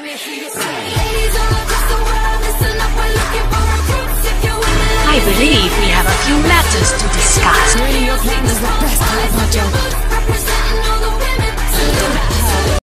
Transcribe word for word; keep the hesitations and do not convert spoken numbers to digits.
Let me hear you say, ladies all across the world, listen up, we're looking for recruits if you're willing. I believe we have a few matters to discuss. Bring your partners